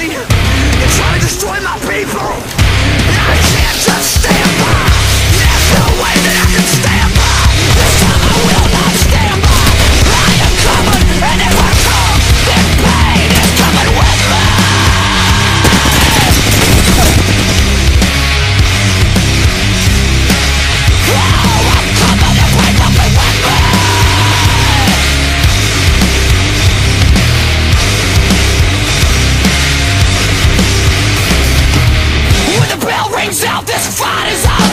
me. You try to destroy my people, and I can't just stand by. There's no way that I can stand by. This time I will not stand by. I am coming, and if I come, then pain is coming with me. Oh, I'm coming if I come with me. When the bell rings out, this fight is over.